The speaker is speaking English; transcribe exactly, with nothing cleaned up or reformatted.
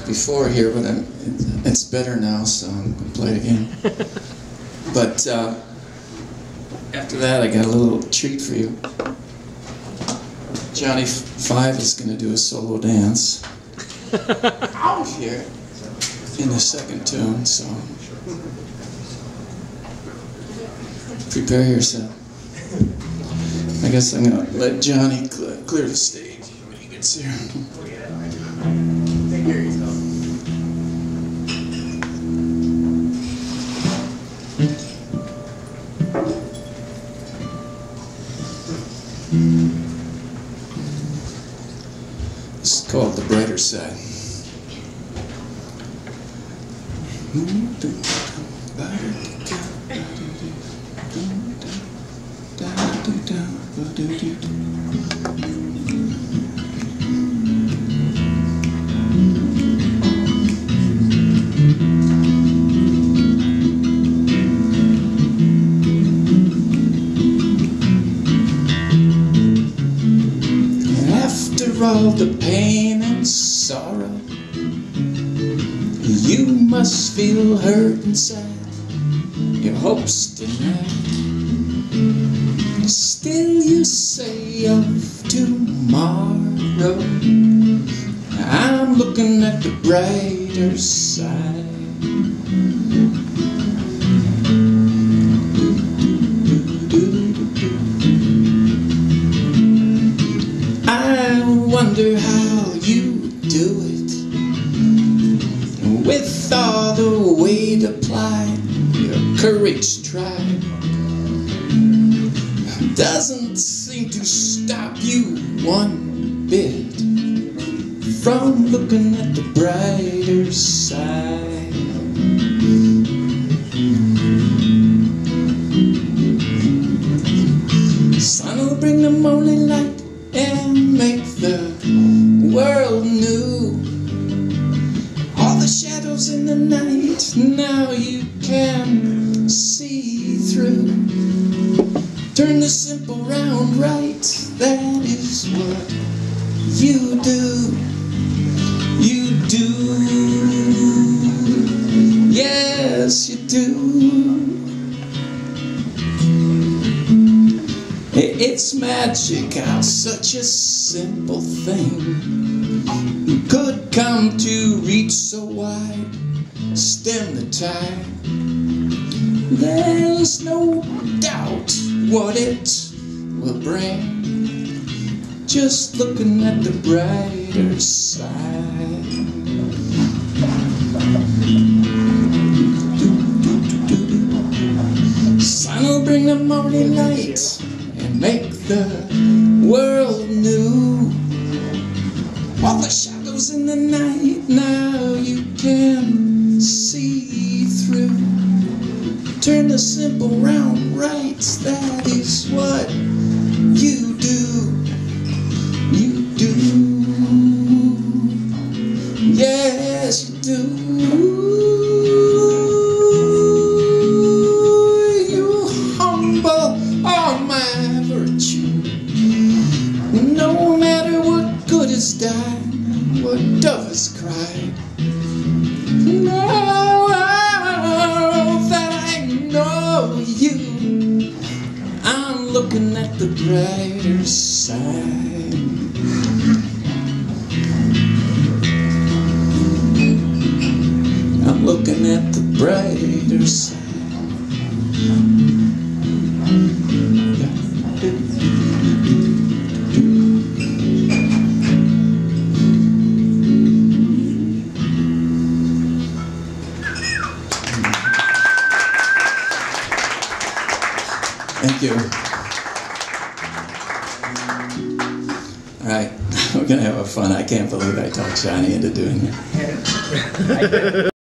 before here, but I'm, it's better now, so I'm going to play it again. But uh, after that, I got a little treat for you. Johnny Five is going to do a solo dance here in the second tune, so prepare yourself. I guess I'm going to let Johnny cl clear the stage when he gets here. Take care of yourself. This is called The Brighter Side. After all the pain and sorrow, you must feel hurt inside, your hopes denied. Still you say of tomorrow, I'm looking at the brighter side. I wonder how you do it, with all the weight applied, your courage tried. Doesn't seem to stop you one bit from looking at the brighter side. Sun will bring the morning light and make the world new. All the shadows in the night now you can see through. Turn the simple round right, that is what you do. You do. Yes, you do. It's magic how such a simple thing could come to reach so wide, stem the tide. There's no doubt what it will bring, just looking at the brighter side. Sun will bring the morning light and make the world new. All the shadows in the night now you can see through. Turn the simple round right, that is what you do. You do. Yes, you do. You humble all my virtue. No matter what good is died, what dove has cried. No. You, I'm looking at the brighter side. I'm looking at the brighter side. Thank you. All right, we're going to have a fun. I can't believe I talked Johnny into doing it.